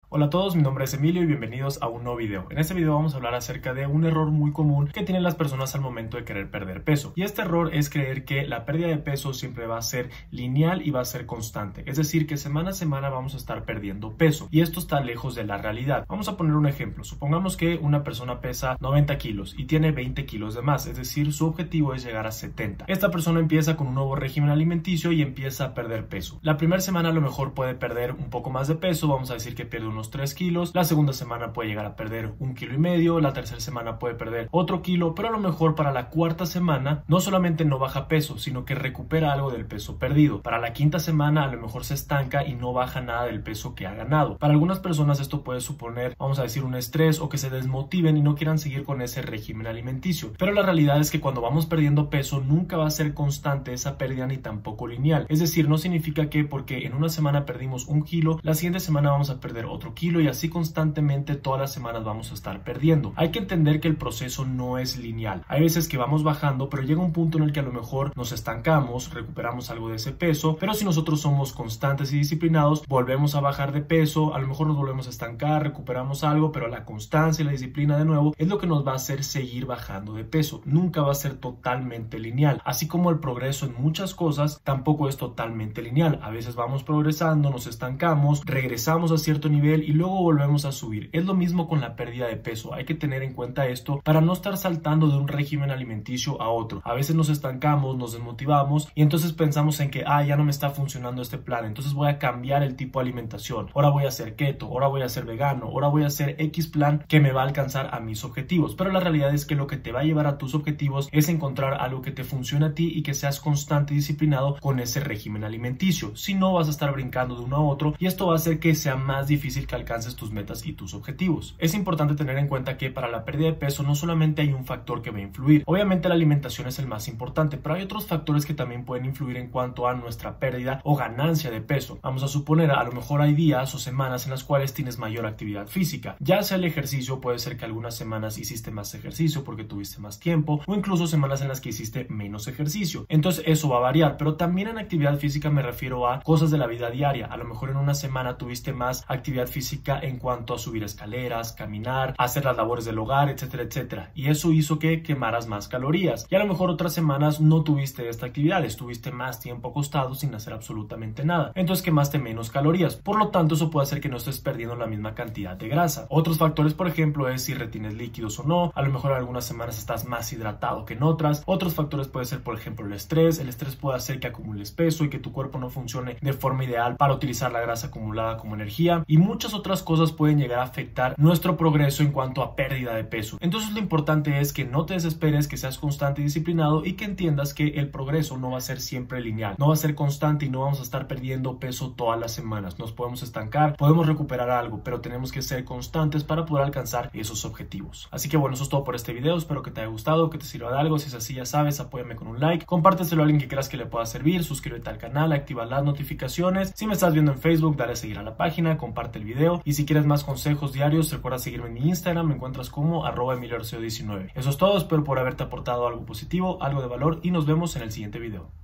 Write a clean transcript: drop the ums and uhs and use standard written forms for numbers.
Hola a todos, mi nombre es Emilio y bienvenidos a un nuevo video. En este video vamos a hablar acerca de un error muy común que tienen las personas al momento de querer perder peso. Y este error es creer que la pérdida de peso siempre va a ser lineal y va a ser constante. Es decir, que semana a semana vamos a estar perdiendo peso. Y esto está lejos de la realidad. Vamos a poner un ejemplo. Supongamos que una persona pesa 90 kilos y tiene 20 kilos de más. Es decir, su objetivo es llegar a 70. Esta persona empieza con un nuevo régimen alimenticio y empieza a perder peso. La primera semana a lo mejor puede perder un poco más de peso. Vamos a decir que pierde unos 3 kilos, la segunda semana puede llegar a perder 1,5 kilos, la tercera semana puede perder otro kilo, pero a lo mejor para la cuarta semana no solamente no baja peso, sino que recupera algo del peso perdido. Para la quinta semana a lo mejor se estanca y no baja nada del peso que ha ganado. Para algunas personas esto puede suponer, vamos a decir, un estrés o que se desmotiven y no quieran seguir con ese régimen alimenticio. Pero la realidad es que cuando vamos perdiendo peso nunca va a ser constante esa pérdida ni tampoco lineal. Es decir, no significa que porque en una semana perdimos 1 kilo, la siguiente semana vamos a perder otro kilo y así constantemente todas las semanas vamos a estar perdiendo. Hay que entender que el proceso no es lineal. Hay veces que vamos bajando, pero llega un punto en el que a lo mejor nos estancamos, recuperamos algo de ese peso, pero si nosotros somos constantes y disciplinados, volvemos a bajar de peso, a lo mejor nos volvemos a estancar, recuperamos algo, pero la constancia y la disciplina de nuevo es lo que nos va a hacer seguir bajando de peso. Nunca va a ser totalmente lineal. Así como el progreso en muchas cosas tampoco es totalmente lineal. A veces vamos progresando, nos estancamos, regresamos a cierto nivel y luego volvemos a subir. Es lo mismo con la pérdida de peso. Hay que tener en cuenta esto para no estar saltando de un régimen alimenticio a otro. A veces nos estancamos, nos desmotivamos y entonces pensamos en que ya no me está funcionando este plan, entonces voy a cambiar el tipo de alimentación. Ahora voy a hacer keto, ahora voy a ser vegano, ahora voy a hacer X plan que me va a alcanzar a mis objetivos. Pero la realidad es que lo que te va a llevar a tus objetivos es encontrar algo que te funcione a ti y que seas constante y disciplinado con ese régimen alimenticio. Si no, vas a estar brincando de uno a otro y esto va a hacer que sea más difícil que alcances tus metas y tus objetivos. Es importante tener en cuenta que para la pérdida de peso no solamente hay un factor que va a influir. Obviamente la alimentación es el más importante, pero hay otros factores que también pueden influir en cuanto a nuestra pérdida o ganancia de peso. Vamos a suponer, a lo mejor hay días o semanas en las cuales tienes mayor actividad física. Ya sea el ejercicio, puede ser que algunas semanas hiciste más ejercicio porque tuviste más tiempo, o incluso semanas en las que hiciste menos ejercicio. Entonces eso va a variar, pero también en actividad física me refiero a cosas de la vida diaria. A lo mejor en una semana tuviste más actividad física en cuanto a subir escaleras, caminar, hacer las labores del hogar, etcétera, etcétera. Y eso hizo que quemaras más calorías. Y a lo mejor otras semanas no tuviste esta actividad, estuviste más tiempo acostado sin hacer absolutamente nada. Entonces quemaste menos calorías. Por lo tanto, eso puede hacer que no estés perdiendo la misma cantidad de grasa. Otros factores, por ejemplo, es si retienes líquidos o no. A lo mejor en algunas semanas estás más hidratado que en otras. Otros factores puede ser, por ejemplo, el estrés. El estrés puede hacer que acumules peso y que tu cuerpo no funcione de forma ideal para utilizar la grasa acumulada como energía. Y muchas otras cosas pueden llegar a afectar nuestro progreso en cuanto a pérdida de peso. Entonces lo importante es que no te desesperes, que seas constante y disciplinado y que entiendas que el progreso no va a ser siempre lineal, no va a ser constante y no vamos a estar perdiendo peso todas las semanas. Nos podemos estancar, podemos recuperar algo, pero tenemos que ser constantes para poder alcanzar esos objetivos. Así que bueno, eso es todo por este video. Espero que te haya gustado, que te sirva de algo. Si es así, ya sabes, apóyame con un like, compárteselo a alguien que creas que le pueda servir, suscríbete al canal, activa las notificaciones. Si me estás viendo en Facebook, dale a seguir a la página, comparte el video y si quieres más consejos diarios, recuerda seguirme en mi Instagram, me encuentras como @emilioarceo19. Eso es todo, espero por haberte aportado algo positivo, algo de valor y nos vemos en el siguiente video.